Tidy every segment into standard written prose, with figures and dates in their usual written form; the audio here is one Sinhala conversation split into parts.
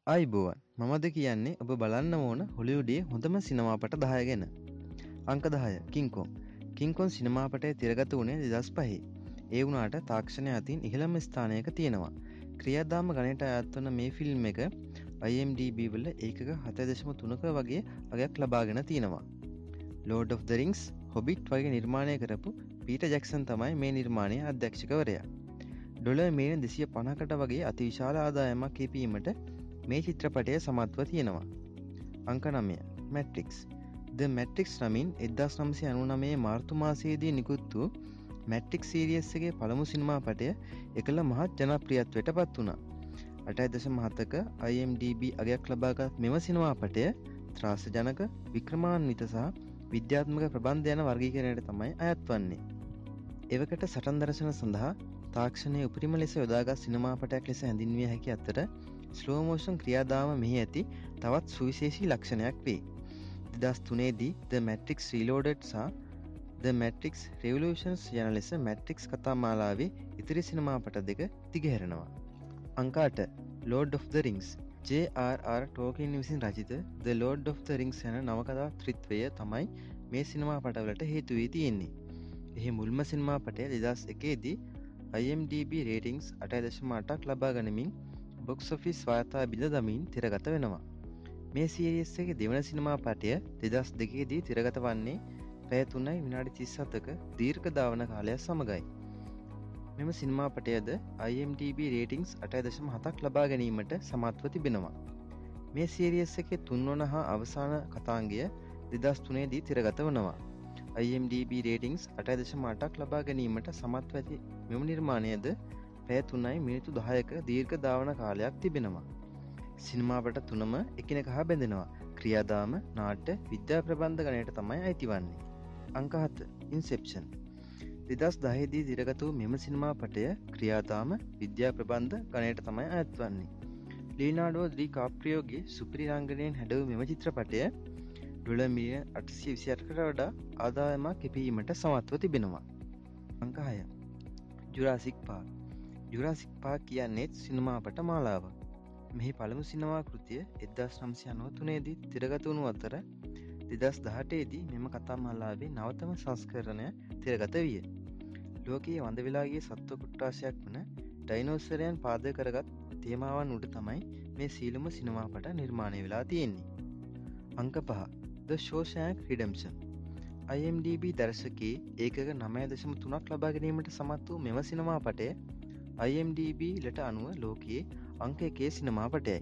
ආයිබෝවන් මමද කියන්නේ ඔබ බලන්න ඕන හොලිවුඩේ හොඳම සිනමාපට 10 ගැන. අංක 10 කිංකොන්. කිංකොන් සිනමාපටය තිරගත වුණේ 2005. ඒ වුණාට තාක්ෂණය අතින් ඉහළම ස්ථානයක තියෙනවා. ක්‍රියාදාම ගණයට අයත් වන මේ ෆිල්ම් එක IMDb වල ඒකක 7.3ක වගේ අගයක් ලබාගෙන තියෙනවා. Lord of the Rings, Hobbit වගේ නිර්මාණය කරපු පීටර් ජැක්සන් තමයි මේ නිර්මාණයේ අධ්‍යක්ෂකවරයා. ඩොලර් මිලියන 250කට වගේ අතිවිශාල ආදායමක් කැපීමට මේ චිත්‍රපටය සමත්ව තියෙනවා. අංක 9 මැට්‍රික්ස්. The Matrix නමින් 1999 මාර්තු මාසයේදී නිකුත් වූ මැට්‍රික්ස් සීරීස් එකේ පළමු සිනමාපටය එකල මහත් ජනප්‍රියත්වයට පත් වුණා. 8.7ක IMDb අගයක් ලබාගත් මෙම සිනමාපටය ත්‍රාසජනක, වික්‍රමාන්විත සහ විද්‍යාත්මක ප්‍රබන්ධ යන වර්ගීකරණයට තමයි අයත් වන්නේ. එවකට සටන් දර්ශන සඳහා තාක්ෂණයේ උපරිම ලෙස යොදාගත් සිනමාපටයක් ලෙස හැඳින්විය හැකි අතර ස්ලෝ මෝෂන් ක්‍රියාදාම මෙහි ඇති තවත් සුවිශේෂී ලක්ෂණයක් වේ. 2003 දී The Matrix Reloaded සහ The Matrix Revolutions යන ලෙස මැට්‍රික්ස් කතා මාලාවේ ඉතිරි සිනමාපට දෙක දිගහැරෙනවා. අංක 8 Lord of the Rings. J.R.R. Tolkien විසින් රචිත The Lord of the Rings යන නවකතා ත්‍රිත්වය තමයි මේ සිනමාපටවලට හේතු වී තියෙන්නේ. එහි මුල්ම සිනමාපටය 2001 දී IMDb ratings 8.8ක් ලබා ගනිමින් බොක්ස් ඔෆිස් වාර්තා බිඳ දමින් තිරගත වෙනවා. මේ සීරීස් එකේ දෙවන සිනමාපටය 2002 දී තිරගත වන්නේ පැය 3යි විනාඩි 37ක දීර්ඝ ධාවන කාලයක් සමගයි. මෙම සිනමාපටයද IMDb ratings 8.7ක් ලබා ගැනීමට සමත්ව තිබෙනවා. මේ සීරීස් එකේ තුන්වන හා අවසාන කතාංගය 2003 දී තිරගත වනවා. IMDb ratings 8.8ක් ලබා ගැනීමට සමත්ව ඇති මෙම නිර්මාණයද පැය 3යි මිනිත්තු 10ක දීර්ඝ ධාවන කාලයක් තිබෙනවා. සිනමාපට තුනම එකිනෙක හා බැඳෙනවා. ක්‍රියාදාම, නාට්‍ය, විද්‍යා ප්‍රබන්ධ ගණයට තමයි අයිති වන්නේ. අංක 7 Inception. 2010 දී දිරගත වූ මෙම සිනමාපටය ක්‍රියාදාම, විද්‍යා ප්‍රබන්ධ ගණයට තමයි අයත් වන්නේ. ලියනාඩෝ ඩි කාප්‍රියෝගේ සුපිරි රංගනයෙන් හැඩවූ මෙම චිත්‍රපටය ඩොලර් මිලියන 828කට වඩා ආදායමක් කැපීමට සමත්ව තිබෙනවා. අංක 6 ජුරාසික් පාර්ක්. ජුරාසික් පාර්ක් කියන්නේ සිනමාපට මාලාවක්. මෙහි පළමු සිනමා කෘතිය 1993 දී තිරගත වුණු අතර 2018 දී මෙම කතා මාලාවේ නවතම සංස්කරණය තිරගත විය. ලෝකයේ වඳ වෙලා ගිය සත්ව කොට්ටාශයක් වන ඩයිනෝසරයන් පාදක කරගත් තේමාවන් උඩ තමයි මේ සීලම සිනමාපට නිර්මාණය වෙලා තියෙන්නේ. අංක 5 The Shawshank Redemption. IMDb දර්ශකයේ ඒකක 9.3ක් ලබා ගැනීමට සමත් වූ මෙම සිනමාපටය IMDb ලට අනුව ලෝකයේ අංක 1 සිනමාපටයයි.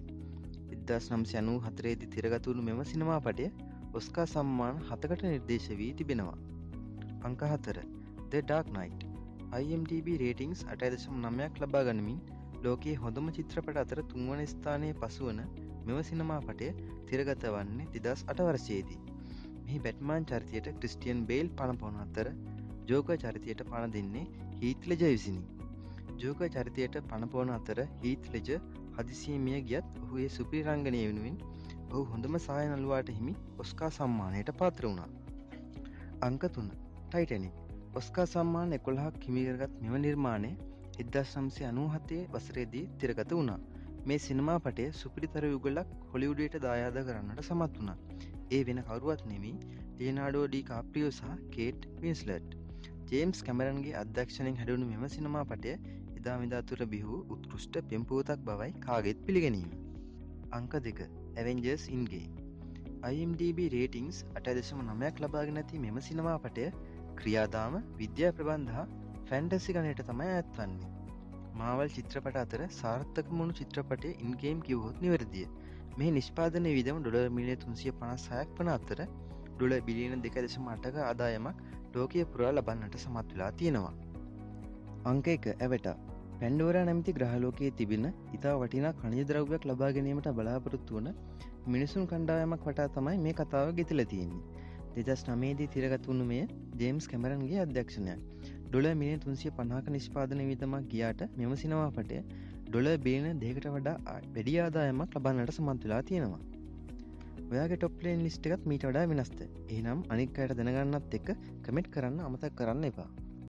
1994 දී තිරගත වුණු මෙම සිනමාපටය ඔස්කා සම්මාන 7කට නිර්දේශ වී තිබෙනවා. අංක 4 The Dark Knight. IMDb ratings 8.9ක් ලබා ගනිමින් ලෝකයේ හොඳම චිත්‍රපට අතර තුන්වන ස්ථානයේ පසුවන මෙම සිනමාපටය තිරගත වන්නේ 2008 වර්ෂයේදී. මෙහි බැට්මන් චරිතයට ක්‍රිස්ටියන් බේල් පණ පොවන අතර ජෝකර් චරිතයට පණ දෙන්නේ හීත් ලෙජර් විසිනි. ජෝකර් චරිතයට පණ පොවන අතර හීත් ලෙජර් හදිසියේ මිය ගියත් ඔහු ඒ සුපිරි රංගනය වෙනුවෙන් ඔහු හොඳම සහාය නළුවාට හිමි ඔස්කා සම්මානයට පාත්‍ර වුණා. අංක 3 ටයිටැනික්. ඔස්කා සම්මාන 11ක් හිමි කරගත් මෙම නිර්මාණය 1997 වසරේදී තිරගත වුණා. මේ සිනමාපටය සුපිරිතර යුගලක් හොලිවුඩයට දායාද කරන්නට සමත් වුණා. ඒ වෙන කවුරුවත් නෙමෙයි ලියනාඩෝ ඩි කාප්‍රියෝ සහ කේට් වින්ස්ලට්. ජේම්ස් කැමරන්ගේ අධ්‍යක්ෂණයෙන් හැදුණු මෙම සිනමාපටය එදා මෙදා තුර බිහි උත්කෘෂ්ඨ පෙම්පුවතක් බවයි කාගෙත් පිළිගැනීම. අංක 2 Avengers Endgame. IMDb ratings 8.9ක් ලබාගෙන ඇති මෙම සිනමාපටය ක්‍රියාදාම, විද්‍යා ප්‍රබන්ධ හා ෆැන්ටසි ගණයට තමයි අයත් වන්නේ. මාවල් චිත්‍රපට අතර සාර්ථකම වුණු චිත්‍රපටය ඉන්ගේම් කිව්වොත් නිවැරදිය. මෙහි නිෂ්පාදනය වියදම ඩොලර් මිලියන 356ක් වන අතර ඩොලර් බිලියන 2.8ක ආදායමක් ලෝකයේ පුරා ලබන්නට සමත් වෙලා තියෙනවා. අංක 1 ඇවටා. පැන්ඩෝරා නැමැති ග්‍රහලෝකයේ තිබෙන ඉතා වටිනා ඛනිජ ද්‍රව්‍යයක් ලබා ගැනීමට බලාපොරොත්තු වන මිනිසුන් කණ්ඩායමක් වටා තමයි මේ කතාව ගෙතිලා තියෙන්නේ. 2009 දී තිරගත වුණු මෙය ජේම්ස් කැමරන්ගේ අධ්‍යක්ෂණයක්. ඩොලර් මිලියන 350ක නිෂ්පාදන වියදමක් ගියාට මෙම සිනමාපටය ඩොලර් බිලියන 2කට වඩා වැඩි ආදායමක් ලබන්නට සමත් වෙලා තියෙනවා. ඔයාගේ ටොප් ප්ලේන් ලිස්ට් එකත් මීට වඩා වෙනස්ද? එහෙනම් අනික් අයට දැනගන්නත් එක්ක කමෙන්ට් කරන්න අමතක කරන්න එපා.